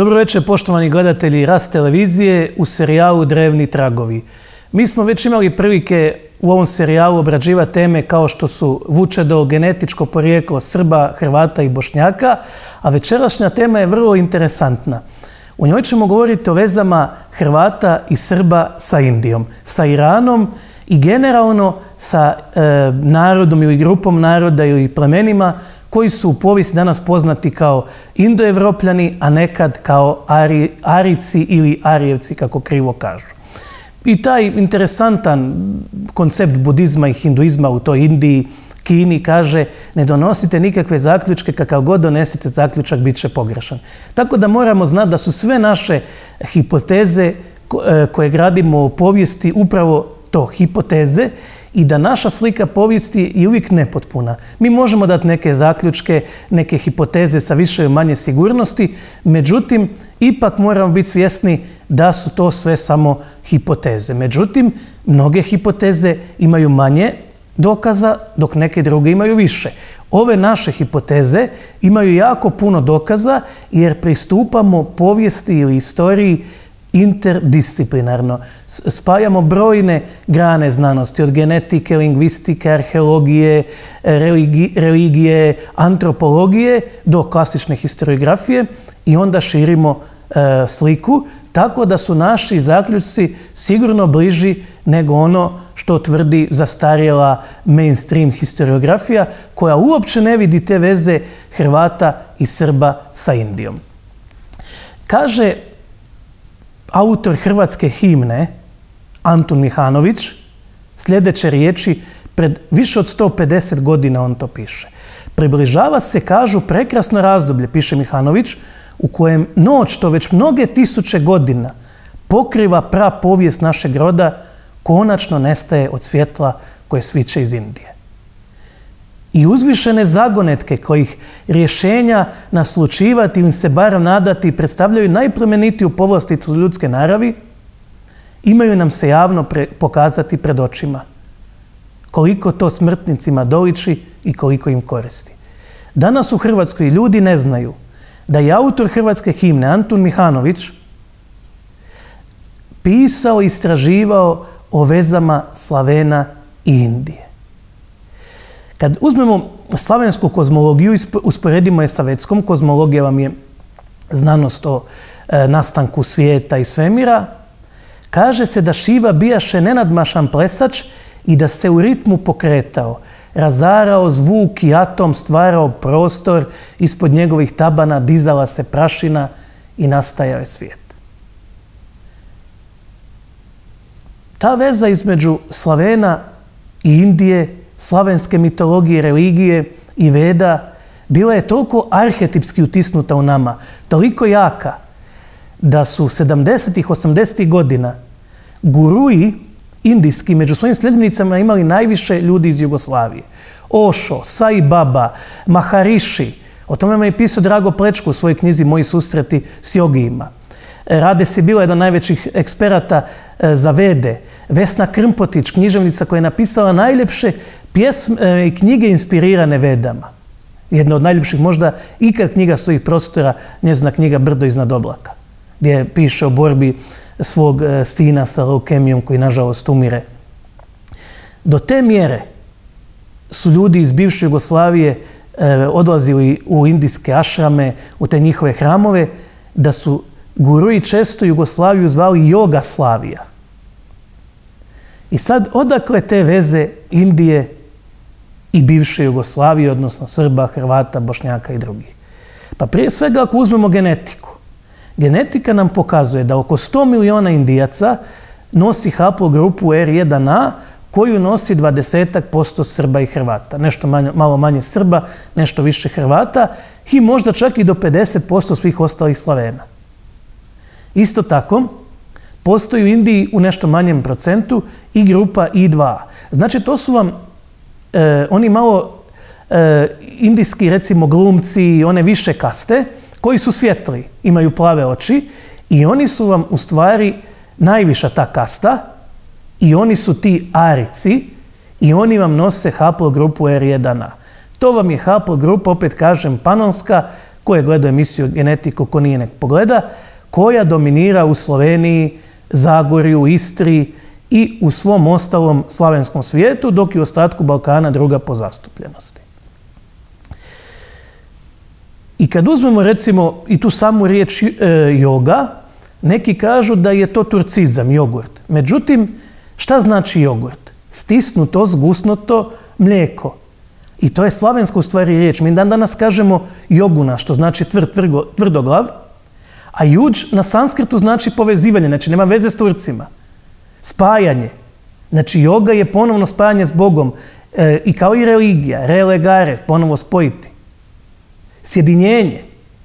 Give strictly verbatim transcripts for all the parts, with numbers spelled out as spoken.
Dobro večer, poštovani gledatelji Rast televizije u serijalu Drevni tragovi. Mi smo već imali prilike u ovom serijalu obrađivati teme kao što su Vučedol, genetičko porijeklo Srba, Hrvata i Bošnjaka, a večerašnja tema je vrlo interesantna. U njoj ćemo govoriti o vezama Hrvata i Srba sa Indijom, sa Iranom i generalno sa e, narodom ili grupom naroda ili plemenima koji su u povijesti danas poznati kao Indoevropljani, a nekad kao Ari, Arici ili Arijevci, kako krivo kažu. I taj interesantan koncept budizma i hinduizma u toj Indiji, Kini kaže ne donosite nikakve zaključke, kakav god donesete zaključak bit će pogrešan. Tako da moramo znati da su sve naše hipoteze koje gradimo u povijesti upravo to, hipoteze, i da naša slika povijesti je uvijek nepotpuna. Mi možemo dati neke zaključke, neke hipoteze sa više ili manje sigurnosti, međutim, ipak moramo biti svjesni da su to sve samo hipoteze. Međutim, mnoge hipoteze imaju manje dokaza, dok neke druge imaju više. Ove naše hipoteze imaju jako puno dokaza jer pristupamo povijesti ili istoriji interdisciplinarno. Spajamo brojne grane znanosti, od genetike, lingvistike, arheologije, religi, religije, antropologije do klasične historiografije i onda širimo e, sliku, tako da su naši zaključci sigurno bliži nego ono što tvrdi zastarjela mainstream historiografija koja uopće ne vidi te veze Hrvata i Srba sa Indijom. Kaže autor hrvatske himne, Antun Mihanović, sljedeće riječi, pred više od sto pedeset godina on to piše. Približava se, kažu, prekrasno razdoblje, piše Mihanović, u kojem noć, to već mnoge tisuće godina, pokriva pra povijest našeg roda, konačno nestaje od svjetla koje sviće iz Indije. I uzvišene zagonetke kojih rješenja naslučivati ili se barem nadati predstavljaju najplemenitiju povlastitu ljudske naravi, imaju nam se javno pre, pokazati pred očima. Koliko to smrtnicima doliči i koliko im koristi. Danas u Hrvatskoj ljudi ne znaju da je autor hrvatske himne Antun Mihanović pisao i istraživao o vezama Slavena i Indije. Kad uzmemo slavensku kozmologiju i usporedimo je sa vedskom, kozmologija vam je znanost o e, nastanku svijeta i svemira, kaže se da Šiva bijaše nenadmašan plesač i da se u ritmu pokretao, razarao zvuk i atom, stvarao prostor, ispod njegovih tabana dizala se prašina i nastajao je svijet. Ta veza između Slavena i Indije, slavenske mitologije, religije i veda bila je toliko arhetipski utisnuta u nama, toliko jaka, da su sedamdesetih, osamdesetih godina guruji indijski među svojim sljedbenicama imali najviše ljudi iz Jugoslavije. Ošo, Sai Baba, Maharishi, o tome me je pisao Drago Plečko u svojoj knjizi Moji susreti s jogijima. Rade se bila jedan od najvećih eksperata za vede. Vesna Krmpotić, književnica koja je napisala najljepše pjesme i knjige inspirirane vedama. Jedna od najljepših možda ikad knjiga s ovih prostora, njezina knjiga Brdo iznad oblaka, gdje piše o borbi svog sina sa leukemijom koji nažalost umire. Do te mjere su ljudi iz bivše Jugoslavije odlazili u indijske ašrame, u te njihove hramove, da su guruji često Jugoslaviju zvali Jogoslavija. I sad, odakle te veze Indije i bivše Jugoslavije, odnosno Srba, Hrvata, Bošnjaka i drugih? Pa prije svega ako uzmemo genetiku. Genetika nam pokazuje da oko sto miliona Indijaca nosi haplogrupu er jedan a koju nosi dvadeset posto Srba i Hrvata. Nešto manje, malo manje Srba, nešto više Hrvata i možda čak i do pedeset posto svih ostalih Slavena. Isto tako, postoji u Indiji u nešto manjem procentu i grupa i dva a. Znači, to su vam e, oni malo e, indijski, recimo, glumci, one više kaste, koji su svijetli, imaju plave oči i oni su vam u stvari najviša ta kasta i oni su ti Arici i oni vam nose haplogrupu er jedan a. To vam je haplogrupa, opet kažem, panonska, ko je gledao emisiju Genetiku, ko nije nek pogleda, koja dominira u Sloveniji, Zagorju, Istri i u svom ostalom slavenskom svijetu, dok je u ostatku Balkana druga po zastupljenosti. I kad uzmemo recimo i tu samu riječ e, joga, neki kažu da je to turcizam, jogurt. Međutim, šta znači jogurt? Stisnuto, zgusnuto mlijeko. I to je slavenska u stvari riječ. Mi dan danas kažemo joguna, što znači tvrd, tvrgo, tvrdoglav, a juđ na sanskritu znači povezivanje, znači nema veze s Turcima. Spajanje. Znači joga je ponovno spajanje s Bogom. E, I kao i religija, relegare, ponovo spojiti. Sjedinjenje.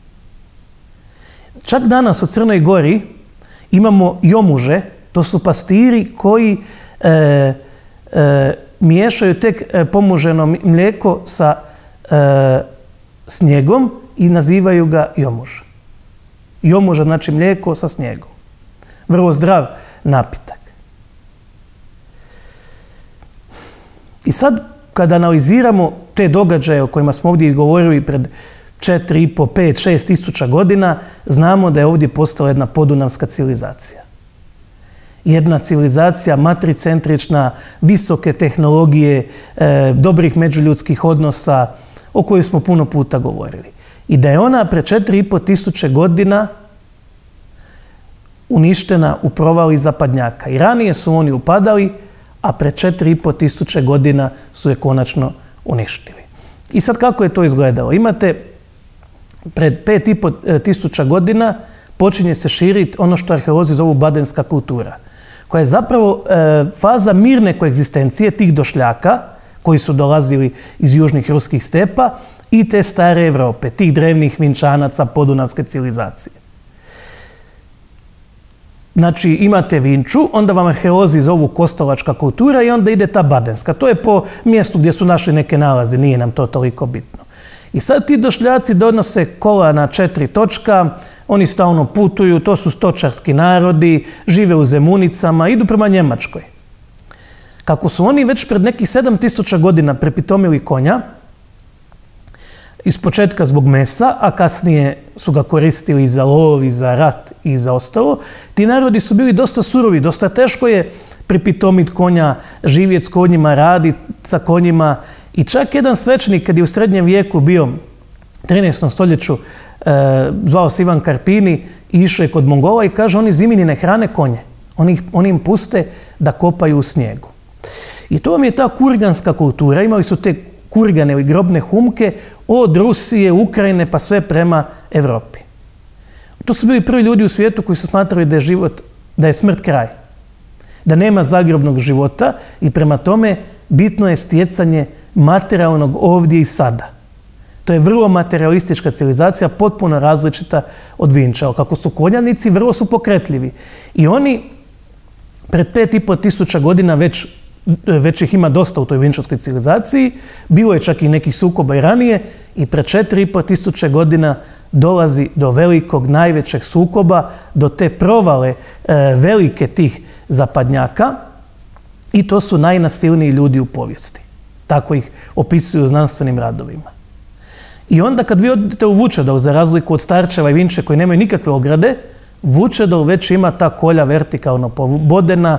Čak danas u Crnoj Gori imamo jomuže, to su pastiri koji e, e, miješaju tek e, pomuženo mlijeko sa e, snijegom i nazivaju ga jomuž. Jomuža znači mlijeko sa snijegom. Vrlo zdrav napitak. I sad, kada analiziramo te događaje o kojima smo ovdje govorili pred četiri i po, pet, šest tisuća godina, znamo da je ovdje postala jedna podunavska civilizacija. Jedna civilizacija matricentrična, visoke tehnologije, e, dobrih međuljudskih odnosa, o kojoj smo puno puta govorili. I da je ona pre četiri i po tisuće godina uništena u provali zapadnjaka. I ranije su oni upadali, a pre četiri i po tisuće godina su je konačno uništili. I sad kako je to izgledalo? Imate pred pet i po tisuća godina počinje se širiti ono što arheolozi zovu badenska kultura, koja je zapravo e, faza mirne koegzistencije tih došljaka koji su dolazili iz južnih ruskih stepa i te stare Evrope, tih drevnih vinčanaca podunavske civilizacije. Znači imate Vinču, onda vam arheolozi zovu kostolačka kultura i onda ide ta badenska. To je po mjestu gdje su našli neke nalaze, nije nam to toliko bitno. I sad ti došljaci donose kola na četiri točka, oni stalno putuju, to su stočarski narodi, žive u Zemunicama, idu prema Njemačkoj. Kako su oni već pred nekih sedam tisuća godina prepitomili konja, iz početka zbog mesa, a kasnije su ga koristili i za lov, i za rat, i za ostalo, ti narodi su bili dosta surovi, dosta teško je pripitomiti konja, živjeti s konjima, raditi sa konjima. I čak jedan svećenik, kad je u srednjem vijeku bio u trinaestom stoljeću, e, zvao se Ivan Karpini, i išao je kod Mongola i kaže, oni zimi ni ne hrane konje. Oni, oni im puste da kopaju u snijegu. I to vam je ta kurganska kultura. Imali su te kurgane ili grobne humke od Rusije, Ukrajine pa sve prema Evropi. To su bili prvi ljudi u svijetu koji su smatrali da je život, da je smrt kraj. Da nema zagrobnog života i prema tome bitno je stjecanje materijalnog ovdje i sada. To je vrlo materialistička civilizacija, potpuno različita od Vinča. Kako su konjanici, vrlo su pokretljivi. I oni pred pet i po tisuća godina već već ih ima dosta u toj vinčarskoj civilizaciji, bilo je čak i nekih sukoba i ranije i pred četiri i po tisuće godina dolazi do velikog, najvećeg sukoba, do te provale e, velike tih zapadnjaka i to su najnasilniji ljudi u povijesti. Tako ih opisuju u znanstvenim radovima. I onda kad vi odete u Vučedol, za razliku od Starčeva i Vinče koji nemaju nikakve ograde, Vučedol već ima ta kolja vertikalno pobodena,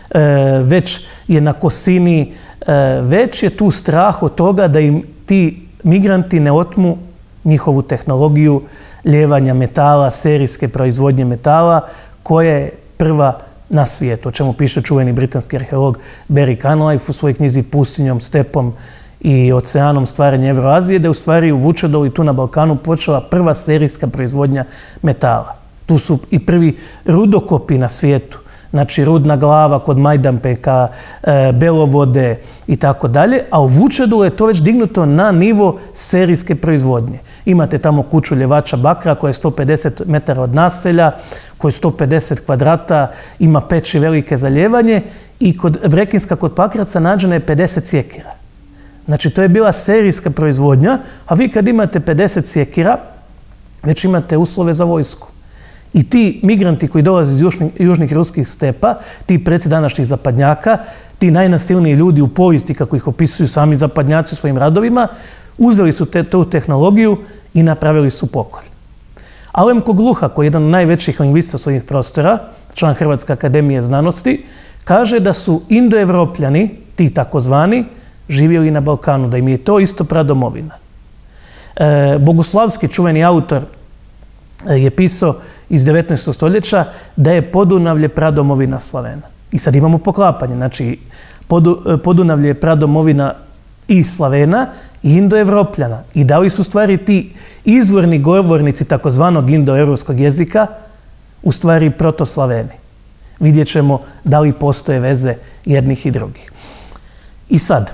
već je na kosini, već je tu strah od toga da im ti migranti ne otmu njihovu tehnologiju lijevanja metala, serijske proizvodnje metala, koja je prva na svijetu, o čemu piše čuveni britanski arheolog Barry Cunliffe u svojoj knjizi Pustinjom, stepom i oceanom stvaranja Evroazije, da je u stvari u Vučedolu i tu na Balkanu počela prva serijska proizvodnja metala. Tu su i prvi rudokopi na svijetu. Znači Rudna glava kod Majdanpeka, e, Belovode i tako dalje, a u Vučedolu je to već dignuto na nivo serijske proizvodnje. Imate tamo kuću ljevača Bakra koja je sto pedeset metara od naselja, koja je sto pedeset kvadrata, ima peći velike za ljevanje i kod Brekinska kod Pakraca nađeno je pedeset sjekira. Znači to je bila serijska proizvodnja, a vi kad imate pedeset sjekira, već imate uslove za vojsku. I ti migranti koji dolaze iz južnih, južnih ruskih stepa, ti preci današnjih zapadnjaka, ti najnasilniji ljudi u povijesti, kako ih opisuju sami zapadnjaci u svojim radovima, uzeli su te, tu tehnologiju i napravili su pokolj. Alem Kogluha, koji je jedan od najvećih lingvista svojih prostora, član Hrvatske akademije znanosti, kaže da su indoevropljani, ti takozvani, živjeli na Balkanu, da im je to isto pradomovina. E, Boguslavski, čuveni autor, je pisao iz devetnaestog stoljeća da je Podunavlje pradomovina Slavena. I sad imamo poklapanje, znači Podu, Podunavlje je pradomovina i Slavena i indoevropljana. I da li su stvari ti izvorni govornici takozvanog indoevropskog jezika u stvari protoslaveni? Vidjet ćemo da li postoje veze jednih i drugih. I sad,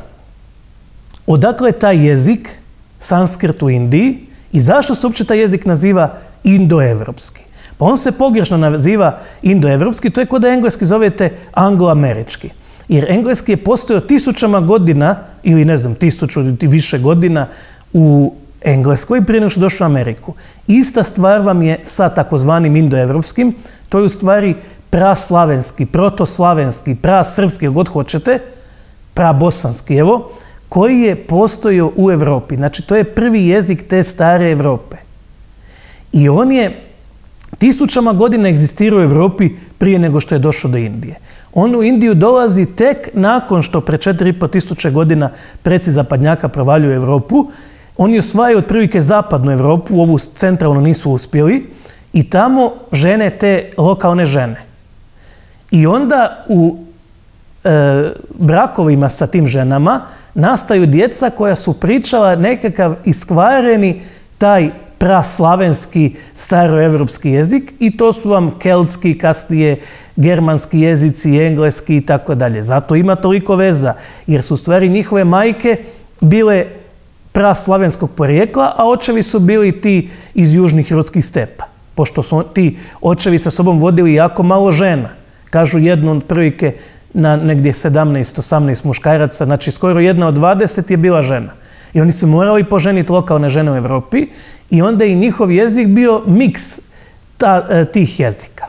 odakle je taj jezik, sanskrt u Indiji, i zašto se uopće taj jezik naziva indoevropski? Pa on se pogrešno naziva indoevropski, to je kao da engleski zovete angloamerički. Jer engleski je postojao tisućama godina, ili ne znam, tisuću ili više godina u Engleskoj prije nego što došao u Ameriku. Ista stvar vam je sa takozvanim indoevropskim, to je u stvari praslavenski, protoslavenski, prasrpski, god hoćete, prabosanski, evo, koji je postojao u Evropi. Znači, to je prvi jezik te stare Evrope. I on je tisućama godina egzistirao u Evropi prije nego što je došao do Indije. On u Indiju dolazi tek nakon što pre četiri i po tisuće godina preci zapadnjaka provaljuju Evropu. Oni osvajaju otprilike zapadnu Evropu, ovu centralno nisu uspjeli, i tamo žene te lokalne žene. I onda u e, brakovima sa tim ženama nastaju djeca koja su pričala nekakav iskvareni taj praslavenski staroevropski jezik, i to su vam keltski, kasnije germanski jezici, engleski i tako dalje. Zato ima toliko veza, jer su u stvari njihove majke bile praslavenskog porijekla, a očevi su bili ti iz južnih rodskih stepa, pošto su ti očevi sa sobom vodili jako malo žena. Kažu jednu od prvike na negdje sedamnaest osamnaest muškaraca, znači skoro jedna od dvadeset je bila žena. I oni su morali poženiti lokalne žene u Evropi, i onda je i njihov jezik bio miks ta, tih jezika.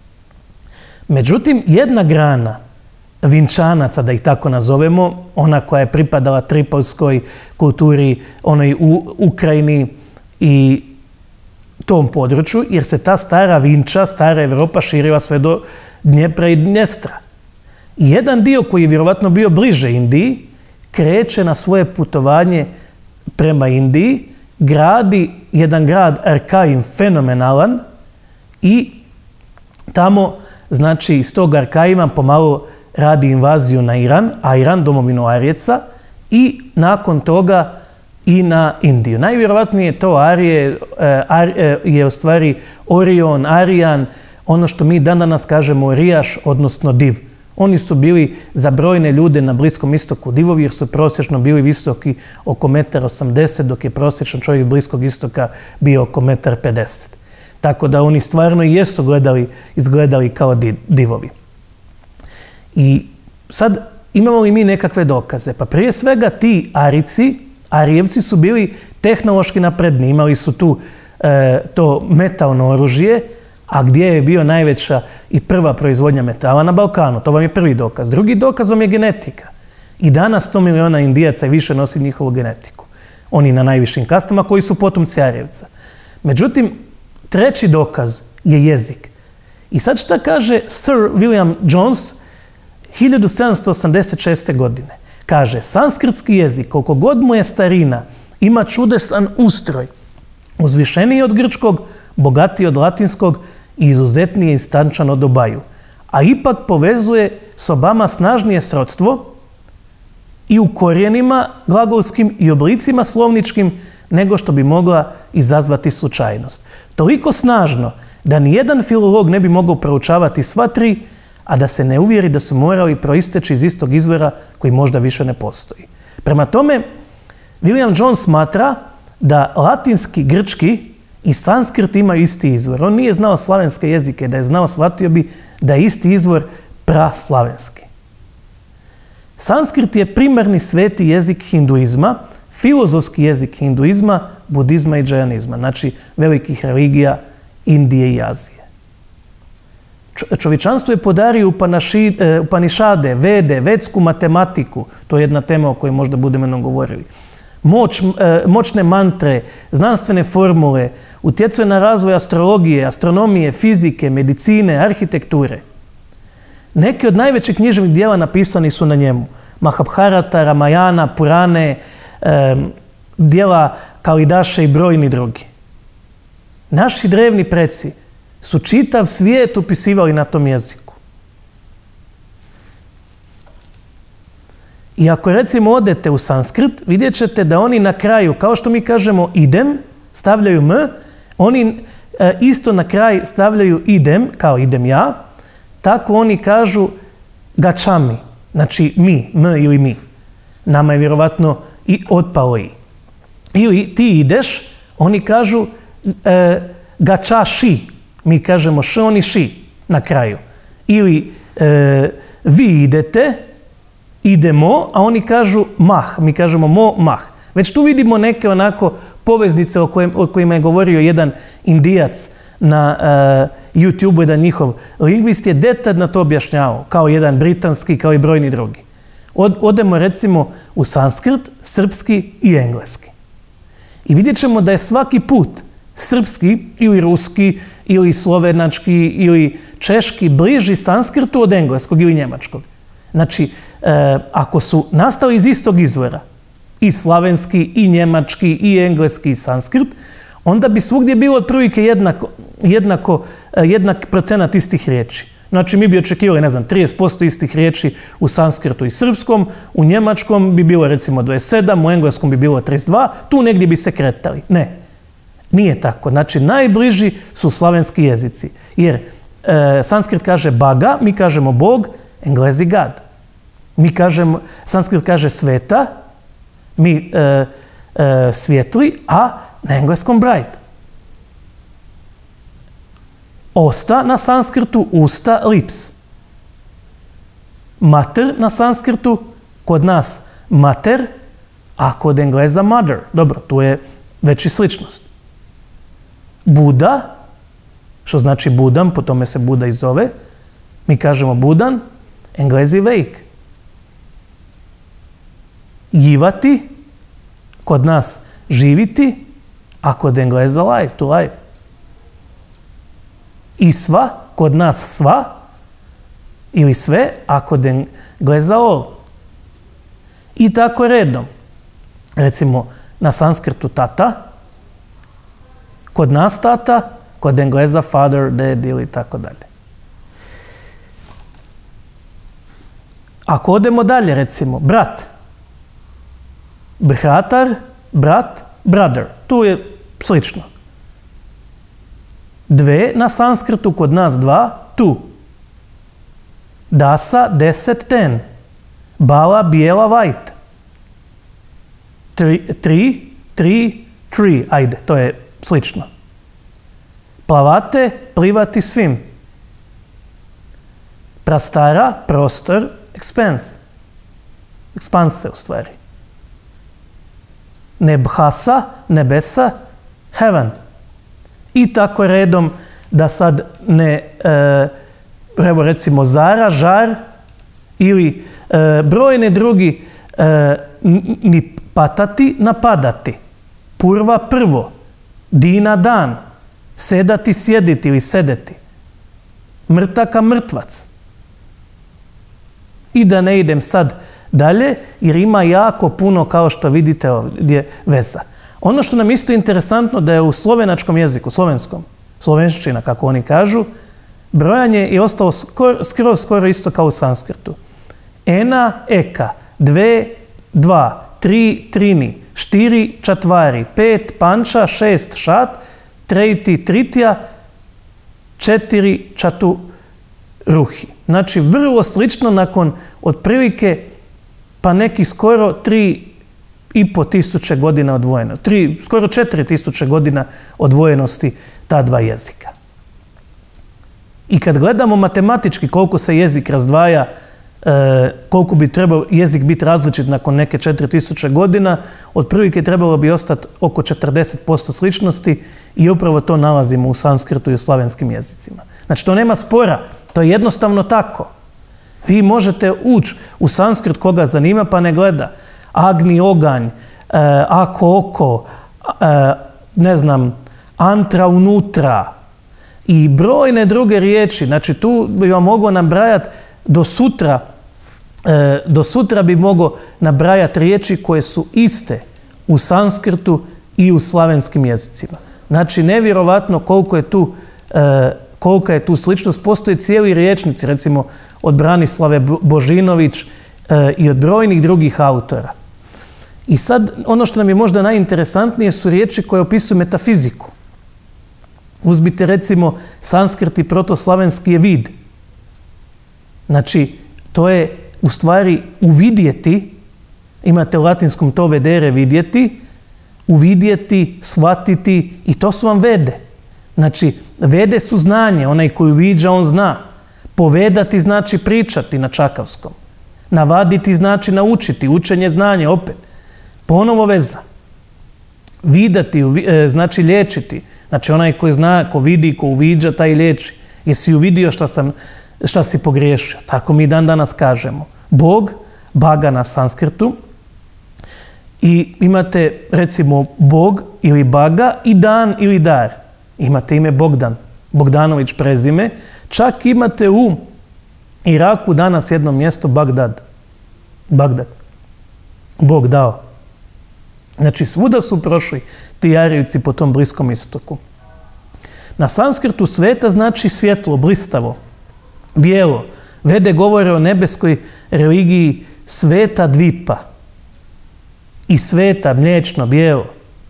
Međutim, jedna grana Vinčanaca, da ih tako nazovemo, ona koja je pripadala tripolskoj kulturi, onoj u Ukrajini i tom području, jer se ta stara Vinča, stara Evropa širila sve do Dnjepra i Dnjestra. I jedan dio koji je vjerovatno bio bliže Indiji, kreće na svoje putovanje prema Indiji, gradi jedan grad Arkaim fenomenalan i tamo, znači, iz tog Arkaima pomalo radi invaziju na Iran, a Iran domovinu Arijeca, i nakon toga i na Indiju. Najvjerovatnije to Arije je u stvari Orion, Arijan, ono što mi dan danas kažemo Rijaš, odnosno div. Oni su bili za brojne ljude na Bliskom istoku divovi, jer su prosječno bili visoki oko jedan osamdeset, dok je prosječan čovjek Bliskog istoka bio oko jedan pedeset. Tako da oni stvarno i jesu gledali, izgledali kao divovi. I sad imamo li mi nekakve dokaze? Pa prije svega ti Arici, Arijevci su bili tehnološki napredni, imali su tu e, to metalno oružje, a gdje je bio najveća i prva proizvodnja metala? Na Balkanu. To vam je prvi dokaz. Drugi dokaz vam je genetika. I danas sto miliona Indijaca i više nosi njihovu genetiku. Oni na najvišim kastama koji su potomci Arijevca. Međutim, treći dokaz je jezik. I sad šta kaže Sir William Jones hiljadu sedamsto osamdeset šeste. godine? Kaže, sanskritski jezik, koliko god mu je starina, ima čudesan ustroj, uzvišeniji od grčkog, bogatiji od latinskog i izuzetnije istančan od obaju. A ipak povezuje s obama snažnije srodstvo i u korijenima glagolskim i oblicima slovničkim nego što bi mogla izazvati slučajnost. Toliko snažno da nijedan filolog ne bi mogao proučavati sva tri, a da se ne uvjeri da su morali proisteći iz istog izvora koji možda više ne postoji. Prema tome, William Jones smatra da latinski, grčki i sanskrit imaju isti izvor. On nije znao slavenske jezike, da je znao, shvatio bi da je isti izvor praslavenski. Sanskrit je primarni sveti jezik hinduizma, filozofski jezik hinduizma, budizma i džajanizma, znači velikih religija Indije i Azije. Čovječanstvo je podario Upanišade, Vede, vedsku matematiku, to je jedna tema o kojoj možda budemo jednom govorili, moć, moćne mantre, znanstvene formule, utjecuje na razvoj astrologije, astronomije, fizike, medicine, arhitekture. Neki od najvećih književnih dijela napisani su na njemu. Mahabharata, Ramayana, Purane, e, dijela Kalidaše i brojni drugi. Naši drevni preci su čitav svijet upisivali na tom jeziku. I ako recimo odete u sanskrit, vidjet ćete da oni na kraju, kao što mi kažemo idem, stavljaju m, oni e, isto na kraj stavljaju idem, kao idem ja, tako oni kažu gačami, znači mi, m ili mi. Nama je vjerovatno i otpalo i. Ili ti ideš, oni kažu e, gačaši, mi kažemo š, oni ši na kraju. Ili e, vi idete, idemo, a oni kažu mah, mi kažemo mo, mah. Već tu vidimo neke onako poveznice o, kojem, o kojima je govorio jedan Indijac na uh, YouTube-u, jedan njihov lingvist je detaljno to objašnjavao, kao jedan britanski, kao i brojni drugi. Od, odemo recimo u sanskrit, srpski i engleski. I vidjet ćemo da je svaki put srpski ili ruski ili slovenački ili češki bliži sanskritu od engleskog ili njemačkog. Znači, e, ako su nastali iz istog izvora, i slavenski, i njemački, i engleski, i sanskrit, onda bi svugdje bilo otprilike jednako, jednako, jednak procenat istih riječi. Znači, mi bi očekivali, ne znam, trideset posto istih riječi u sanskritu i srpskom, u njemačkom bi bilo recimo dvadeset sedam, u engleskom bi bilo trideset dva, tu negdje bi se kretali. Ne, nije tako. Znači, najbliži su slavenski jezici. Jer e, sanskrit kaže baga, mi kažemo bog, Englezi God. Mi kažemo, sanskrit kaže sveta, mi e, e, svjetli, a na engleskom bright. Osta na sanskritu, usta, lips. Mater na sanskritu, kod nas mater, a kod Engleza mother. Dobro, tu je već i sličnost. Buda, što znači budan, po tome se Buda i zove, mi kažemo budan, Englezi wake. Jivati, kod nas živiti, a kod Engleza live, to live. I sva, kod nas sva, ili sve, a kod Engleza all. I tako redom. Recimo, na sanskritu tata, kod nas tata, kod Engleza father, dad ili tako dalje. Ako odemo dalje, recimo, brat, bratar, brat, brother. Tu je slično. Dve na sanskritu, kod nas dva, tu. Dasa, deset, ten. Bala, bijela, white. Tri, tri, tri, tree. Ajde, to je slično. Plavate, plivati, swim. Prastara, prostor, expanse. Expanse, u stvari. Nebhasa, nebesa, heaven. I tako redom da sad ne, e, evo recimo zara, žar ili e, brojne drugi e, ni patati, napadati. Purva, prvo. Dina, dan. Sedati, sjediti ili sedeti. Mrtaka, mrtvac. I da ne idem sad dalje, jer ima jako puno, kao što vidite ovdje, veza. Ono što nam isto interesantno da je u slovenačkom jeziku, slovenskom, slovenščina, kako oni kažu, brojanje je ostalo skoro, skoro, skoro isto kao u sanskritu. Ena, eka, dve, dva, tri, trini, štiri, čatvari, pet, panča, šest, šat, trejti, tritija, četiri, čatu, ruhi. Znači, vrlo slično nakon otprilike pa neki skoro tri i po tisuće godina odvojeno. Tri, skoro četiri tisuće godina odvojenosti ta dva jezika. I kad gledamo matematički koliko se jezik razdvaja, e, koliko bi trebao jezik biti različit nakon neke četiri tisuće godina, otprilike trebalo bi ostati oko četrdeset posto sličnosti i upravo to nalazimo u sanskritu i u slavenskim jezicima. Znači, to nema spora, to je jednostavno tako. Vi možete ući u sanskrit koga zanima pa ne gleda. Agni, oganj, ako oko, ne znam, antra unutra i brojne druge riječi. Znači tu bi vam mogao nabrajati do sutra, do sutra bi mogao nabrajati riječi koje su iste u sanskrtu i u slavenskim jezicima. Znači nevjerovatno koliko je tu, kolika je tu sličnost. Postoje cijeli riječnici, recimo od Branislave Božinović i od brojnih drugih autora. I sad, ono što nam je možda najinteresantnije su riječi koje opisuju metafiziku. Uzmite recimo sanskrt i protoslavenski je vid. Znači, to je u stvari uvidjeti, imate u latinskom to vedere vidjeti, uvidjeti, shvatiti i to su vam vede. Znači, vede su znanje, onaj koji uviđa on zna. Povedati znači pričati na čakavskom. Navaditi znači naučiti, učenje znanje opet. Ponovo veza. Vidati znači liječiti. Znači onaj koji zna, ko vidi, ko uviđa, taj liječi. Jesi uvidio šta, sam, šta si pogriješio. Tako mi dan danas kažemo. Bog, baga na sanskrtu. I imate recimo Bog ili baga i dan ili dar. Imate ime Bogdan. Bogdanović prezime. Čak imate u Iraku danas jedno mjesto Bagdad. Bagdad. Bog dao. Znači svuda su prošli ti Arijevci po tom Bliskom istoku. Na sanskrtu sveta znači svjetlo, blistavo, bijelo. Vede govore o nebeskoj religiji sveta dvipa. I sveta, mliječno, bijelo.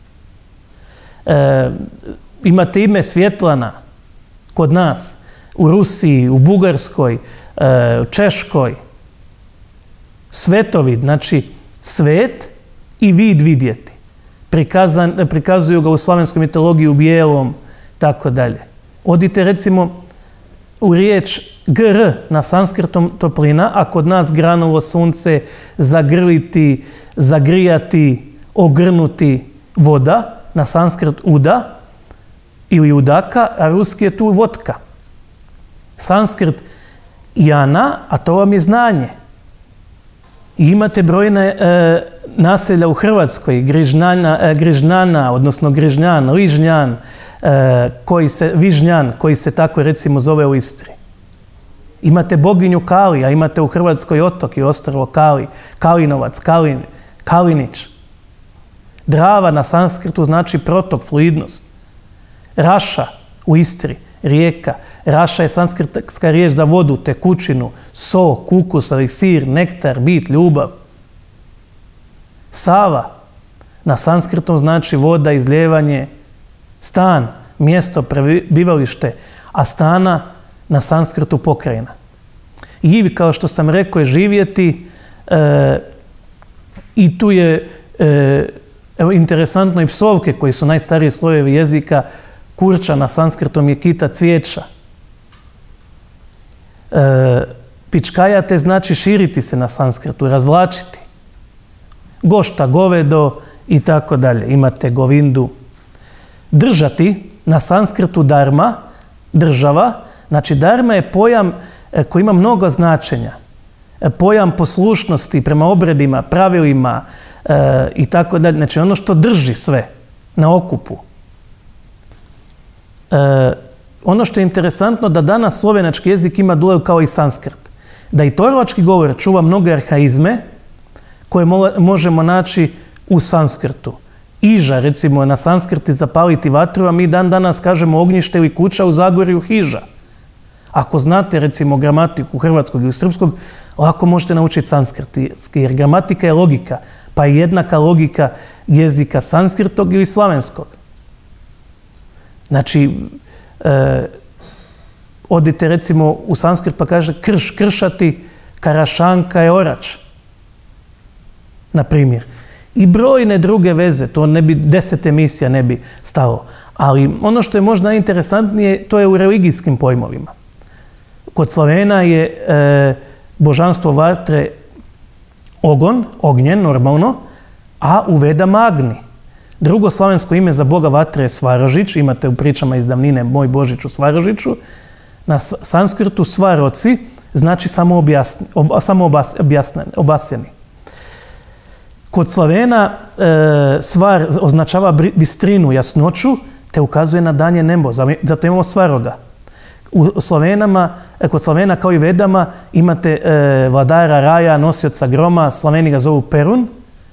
E, imate ime Svjetlana kod nas, u Rusiji, u Bugarskoj, e, Češkoj. Svetovid, znači svet i vid vidjeti. Prikazan, prikazuju ga u slavenskoj mitologiji u bijelom, tako dalje. Odite recimo u riječ gr na sanskrtom toplina, a kod nas granulo sunce, zagrliti, zagrijati, ogrnuti voda, na sanskrt uda ili udaka, a ruski je tu vodka. Sanskrt jana, a to vam je znanje. I imate brojne e, naselja u Hrvatskoj, Grižnana, e, Grižnana odnosno Grižnjan, Ližnjan, e, koji se, Vižnjan, koji se tako recimo zove u Istri. Imate boginju Kali, a imate u Hrvatskoj otok i ostrvo Kali, Kalinovac, Kalin, Kalinić. Drava na sanskrtu znači protok, fluidnost. Raša u Istri, rijeka. Raša je sanskrtska riječ za vodu, tekućinu, sok, ukus, eliksir, nektar, bit, ljubav. Sava na sanskrtom znači voda, izljevanje, stan, mjesto, prebivalište, a stana na sanskrtu pokrajina. Jiv, kao što sam rekao, je živjeti e, i tu je e, evo, interesantno i psovke koji su najstariji slojevi jezika. Kurča na sanskrtom je kita cvijeća. E, pičkajate znači širiti se na sanskrtu, razvlačiti. Gošta, govedo i tako dalje. Imate govindu. Držati na sanskrtu dharma, država. Znači dharma je pojam koji ima mnogo značenja. Pojam poslušnosti prema obredima, pravilima e, i tako dalje. Znači ono što drži sve na okupu. E, ono što je interesantno da danas slovenački jezik ima duel kao i sanskrt. Da i torvački govor čuva mnoge arhaizme koje mo možemo naći u sanskrtu. Iža, recimo, na sanskrti zapaliti vatru, a mi dan danas kažemo ognjište ili kuća, u Zagorju hiža. Ako znate, recimo, gramatiku hrvatskog ili srpskog, lako možete naučiti sanskrtski, jer gramatika je logika, pa je jednaka logika jezika sanskrtog ili slavenskog. Znači, e, odite recimo u sanskrt pa kaže krš, kršati, karašanka je orač. Na primjer. I brojne druge veze, to ne bi, deset emisija ne bi stalo. Ali ono što je možda najinteresantnije, to je u religijskim pojmovima. Kod Slavena je e, božanstvo vatre ogon, ognjen, normalno, a u Vedama Agni. Drugo slavensko ime za boga vatre je Svaražić, imate u pričama iz davnine Moj Božić u Svaražiću. Na sanskrtu Svaroci znači samo, objasni, ob, samo obas, objasneni, obasjeni. Kod Slavena e, svar označava bistrinu, jasnoću, te ukazuje na danje nebo. Zato imamo svaroga. U Slovenama, kod Slavena kao i Vedama imate e, vladara raja, nosioca groma, Slaveni ga zovu Perun,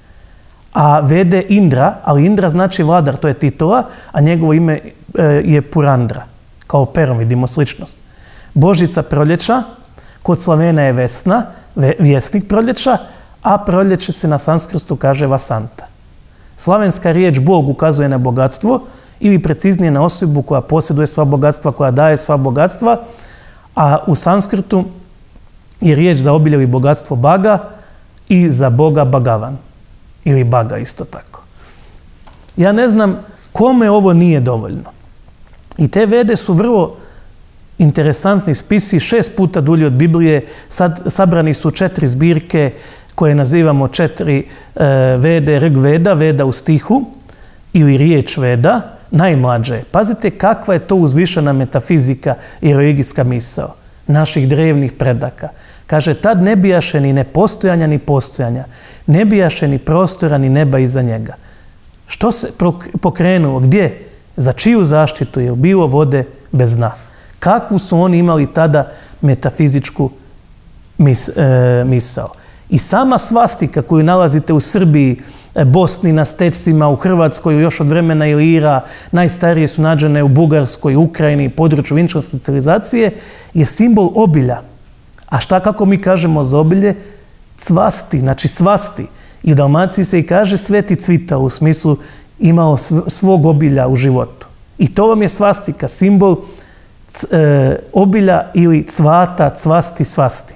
a Vede Indra, ali Indra znači vladar, to je titula, a njegovo ime e, je Purandra. Kao Perun vidimo sličnost. Božica proljeća, kod Slavena je Vesna, vjesnik proljeća, a proljeće se na sanskrtu kaže Vasanta. Slavenska riječ Bog ukazuje na bogatstvo ili preciznije na osobu koja posjeduje sva bogatstva, koja daje sva bogatstva, a u sanskrtu je riječ za obilje ili bogatstvo Baga i za Boga Bagavan ili Baga isto tako. Ja ne znam kome ovo nije dovoljno. I te Vede su vrlo interesantni spisi, šest puta dulji od Biblije, sad sabrani su četiri zbirke koje nazivamo četiri e, Vede, Rig Veda, Veda u stihu ili riječ Veda, najmlađe. Pazite kakva je to uzvišena metafizika i religijska misao naših drevnih predaka. Kaže, tad ne bijaše ni nepostojanja ni postojanja, ne bijaše ni prostora ni neba iza njega. Što se pokrenulo? Gdje? Za čiju zaštitu je bilo vode bez dna? Kakvu su oni imali tada metafizičku mis, e, misao? I sama svastika koju nalazite u Srbiji, Bosni, na stecima, u Hrvatskoj, još od vremena Ilira, najstarije su nađene u Bugarskoj, Ukrajini, području vinčanske civilizacije, je simbol obilja. A šta kako mi kažemo za obilje? Cvasti, znači svasti. I u Dalmaciji se i kaže sveti cvitao, u smislu imao svog obilja u životu. I to vam je svastika, simbol e, obilja ili cvata, cvasti, svasti.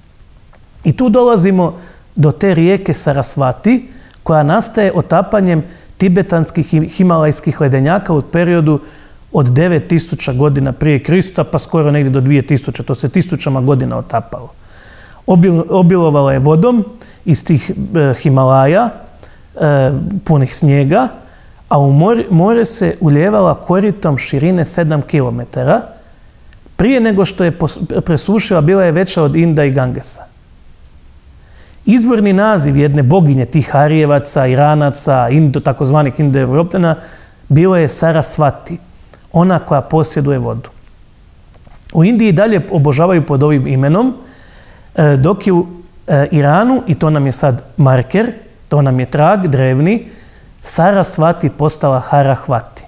I tu dolazimo do te rijeke Sarasvati, koja nastaje otapanjem tibetanskih i himalajskih ledenjaka u periodu od devet tisuća godina prije Krista, pa skoro negdje do dvije tisuće, to se tisućama godina otapalo. Obil, obilovala je vodom iz tih e, Himalaja, e, punih snijega, a u more, more se uljevala koritom širine sedam kilometara. Prije nego što je presušila, bila je veća od Inda i Gangesa. Izvorni naziv jedne boginje tih Arijevaca, Iranaca, indo, takozvanih Indo-Evropljana, bilo je Sarasvati, ona koja posjeduje vodu. U Indiji dalje obožavaju pod ovim imenom, dok je u Iranu, i to nam je sad marker, to nam je trag drevni, Sarasvati postala Harahvati.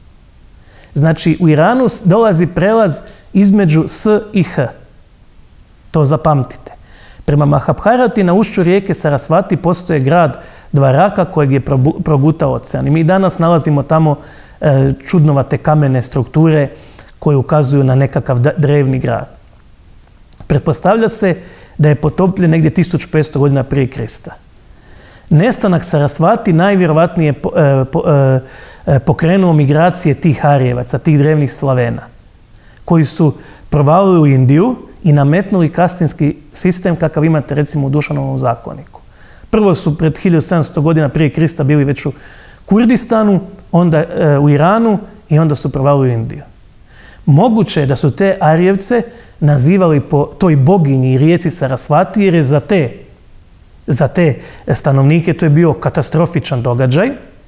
Znači, u Iranu dolazi prelaz između S i H. To zapamtite. Prema Mahabharati na ušću rijeke Sarasvati postoje grad Dvaraka kojeg je progutao ocean. I mi danas nalazimo tamo e, čudnovate kamene strukture koje ukazuju na nekakav drevni grad. Pretpostavlja se da je potopljen negdje tisuću petsto godina prije Krista. Nestanak Sarasvati najvjerovatnije po, e, po, e, pokrenuo migracije tih Arijevaca, tih drevnih Slavena, koji su provalili u Indiju i nametnuli kastinski sistem kakav imate recimo u Dušanovom zakoniku. Prvo su pred hiljadu sedamsto godina prije Krista bili već u Kurdistanu, onda e, u Iranu i onda su provalili u Indiju. Moguće je da su te Arijevce nazivali po toj boginji i rijeci Sarasvati jer je za te, za te stanovnike to je bio katastrofičan događaj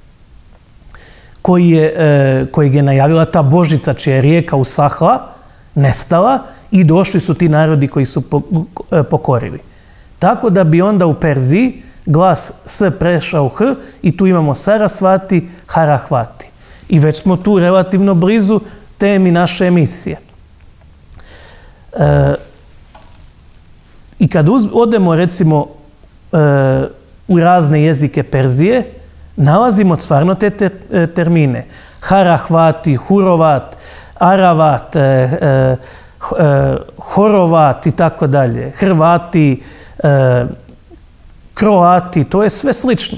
koji je, e, kojeg je najavila ta božica čija je rijeka usahla, nestala i došli su ti narodi koji su pokorili. Tako da bi onda u Perziji glas S prešao u H i tu imamo Sarasvati, Harahvati. I već smo tu relativno blizu temi naše emisije. E, I kad uz, odemo recimo e, u razne jezike Perzije, nalazimo stvarno te, te termine. Harahvati, Hurovat, Aravat, e, e, Horovat i tako dalje, Hrvati, e, Kroati, to je sve slično.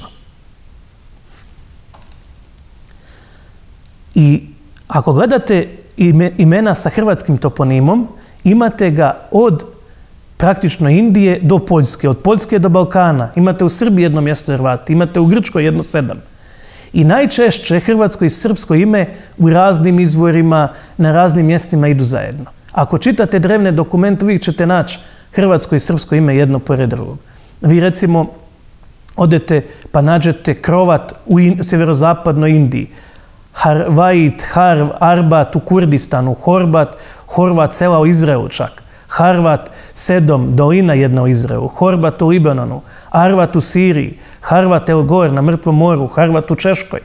I ako gledate imena sa hrvatskim toponimom, imate ga od praktično Indije do Poljske, od Poljske do Balkana. Imate u Srbiji jedno mjesto Hrvati, imate u Grčkoj jedno sedam. I najčešće hrvatsko i srpsko ime u raznim izvorima, na raznim mjestima idu zajedno. Ako čitate drevne dokumente, uvijek ćete naći hrvatsko i srpsko ime jedno pored drugog. Vi recimo Odete pa nađete krovat u in, sjeverozapadnoj Indiji. Harvait, Harv, Arbat u Kurdistanu, Horbat, Horvat sela u Izraelu čak. Harvat, Sedom, dolina jedna u Izraelu, Horbat u Libanonu, Arvat u Siriji, Harvat El Gor na Mrtvom moru, Harvat u Češkoj.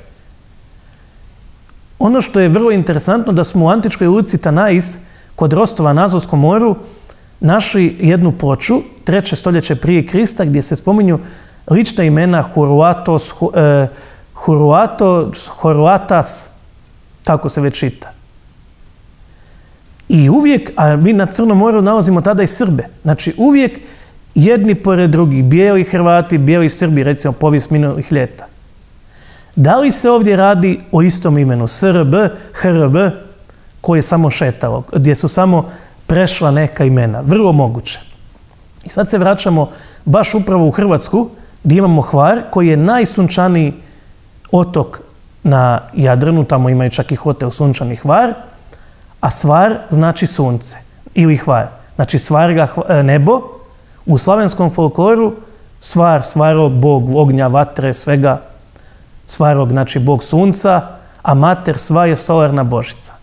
Ono što je vrlo interesantno da smo u antičkoj luci Tanais kod Rostova na Azovskom moru našli jednu ploču, treće stoljeće prije Krista, gdje se spominju lična imena Huruatos, eh, Huruatos, Horuatas, tako se već čita. I uvijek, a mi na Crnom moru nalazimo tada i Srbe, znači uvijek jedni pored drugih, bijeli Hrvati, bijeli Srbi, recimo povijest minulih ljeta. Da li se ovdje radi o istom imenu, S R B, H R B, koje je samo šetalo, gdje su samo prešla neka imena? Vrlo moguće. I sad se vraćamo baš upravo u Hrvatsku, gdje imamo Hvar, koji je najsunčaniji otok na Jadranu, tamo imaju čak i hotel Sunčani Hvar, a Svar znači sunce ili Hvar. Znači Svarga nebo, u slavenskom folkloru Svar, Svarog, bog ognja, vatre, svega. Svarog znači bog sunca, a mater Sva je solarna božica.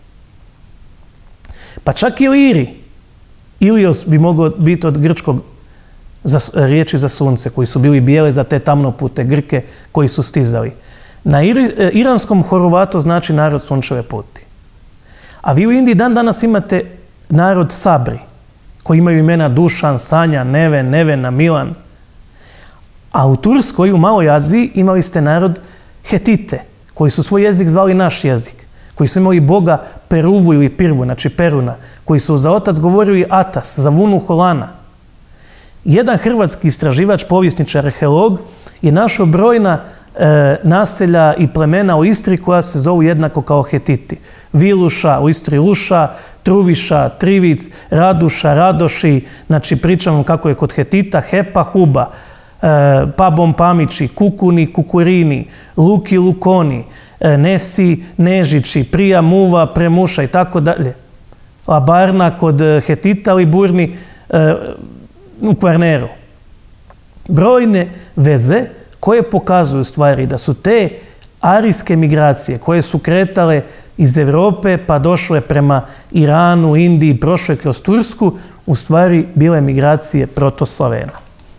Pa čak i Iliri. Ilios bi mogao biti od grčkog za, riječi za sunce, koji su bili bijele za te tamnopute Grke koji su stizali. Na ir, iranskom Horuvato znači narod sunčeve puti. A vi u Indiji dan danas imate narod Sabri, koji imaju imena Dušan, Sanja, Neven, Nevena, Milan. A u Turskoj, u Maloj Aziji, imali ste narod Hetite, koji su svoj jezik zvali naš jezik, koji su imali boga Peruvu ili Pirvu, znači Peruna, koji su za otac govorili Atas, za Vunu Holana. Jedan hrvatski istraživač, povjesničar, arheolog je našao brojna e, naselja i plemena u Istri koja se zovu jednako kao Hetiti. Viluša, u Istri Luša, Truviša, Trivic, Raduša, Radoši, znači pričamo kako je kod Hetita, Hepa, Huba, e, Pabom Pamići, Kukuni, Kukurini, Luki, Lukoni, e, Nesi, Nežići, Prija, Muva, Premuša i tako dalje. Labarna kod Hetita, Liburni, e, u Kvarneru. Brojne veze koje pokazuju stvari da su te arijske migracije koje su kretale iz Europe pa došle prema Iranu, Indiji, prošle kroz Tursku, u stvari bile migracije protoslavena.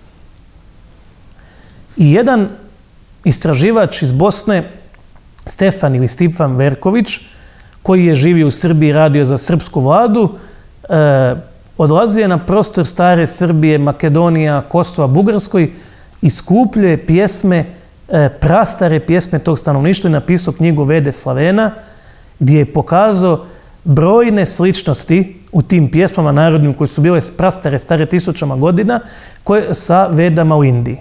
I jedan istraživač iz Bosne, Stefan ili Stefan Verković, koji je živio u Srbiji i radio za srpsku vladu, e, odlazio je na prostor stare Srbije, Makedonija, Kosova, Bugarskoj i skupljuje pjesme, e, prastare pjesme tog stanovništva i napisao knjigu Vede Slavena, gdje je pokazao brojne sličnosti u tim pjesmama narodnim koje su bile prastare, stare tisućama godina, koje sa Vedama u Indiji.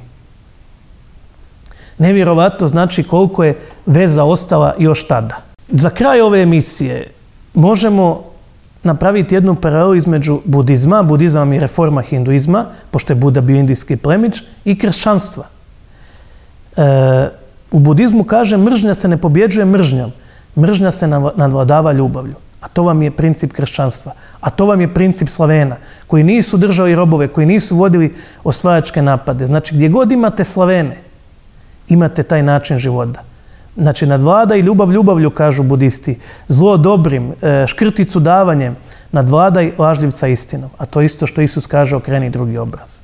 Nevjerovatno znači koliko je veza ostala još tada. Za kraj ove emisije možemo napraviti jednu paralelu između budizma, budizam je reforma hinduizma, pošto je Buda bio indijski plemić, i kršćanstva. E, u budizmu kaže mržnja se ne pobjeđuje mržnjom, mržnja se nadvladava ljubavlju. A to vam je princip kršćanstva. A to vam je princip Slavena, koji nisu držali robove, koji nisu vodili osvajačke napade. Znači, gdje god imate Slavene, imate taj način života. Znači, nadvlada i ljubav ljubavlju, kažu budisti, zlo dobrim, škrticu davanjem, nadvladaj lažljivca istinom. A to isto što Isus kaže, okreni drugi obraz.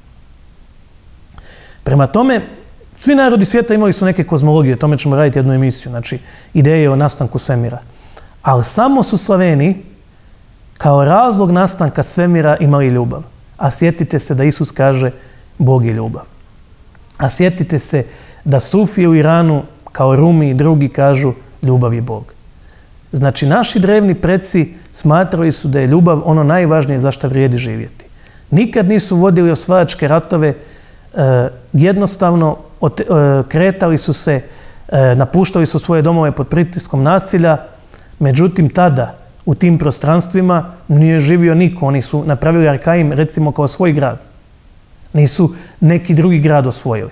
Prema tome, svi narodi svijeta imali su neke kozmologije, o tome ćemo raditi jednu emisiju, znači ideje o nastanku svemira. Ali samo su Slaveni kao razlog nastanka svemira imali ljubav. A sjetite se da Isus kaže Bog je ljubav. A sjetite se da Sufije u Iranu kao Rumi i drugi kažu ljubav je Bog. Znači, naši drevni preci smatrali su da je ljubav ono najvažnije za što vrijedi živjeti. Nikad nisu vodili osvajačke ratove, e, jednostavno ot, e, kretali su se, e, napuštali su svoje domove pod pritiskom nasilja, međutim tada u tim prostranstvima nije živio niko. Oni su napravili Arkaim recimo kao svoj grad. Nisu neki drugi grad osvojili.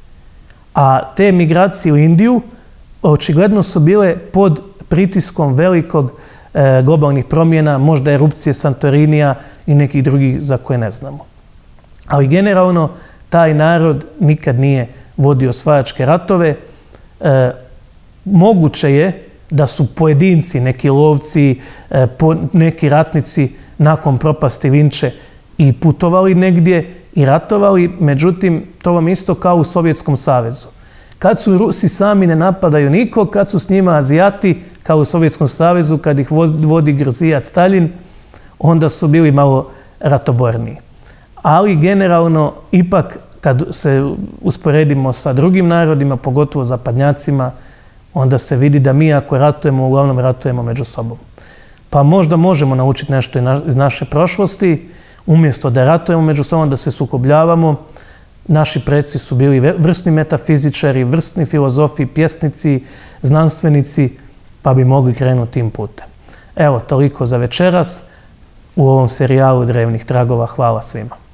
A te migracije u Indiju očigledno su bile pod pritiskom velikog e, globalnih promjena, možda erupcije Santorinija i nekih drugih za koje ne znamo. Ali generalno taj narod nikad nije vodi osvajačke ratove. E, moguće je da su pojedinci, neki lovci, e, po, neki ratnici nakon propasti Vinče i putovali negdje i ratovali, međutim, to vam isto kao u Sovjetskom savezu. Kad su Rusi sami ne napadaju nikog, kad su s njima Azijati, kao u Sovjetskom savezu, kad ih vodi Grozijac Staljin, onda su bili malo ratoborniji. Ali generalno, ipak, kad se usporedimo sa drugim narodima, pogotovo zapadnjacima, onda se vidi da mi ako ratujemo, uglavnom ratujemo među sobom. Pa možda možemo naučiti nešto iz naše prošlosti, umjesto da ratujemo među sobom, da se sukobljavamo. Naši preci su bili vrsni metafizičari, vrsni filozofi, pjesnici, znanstvenici, pa bi mogli krenuti tim putem. Evo, toliko za večeras u ovom serijalu Drevnih tragova. Hvala svima.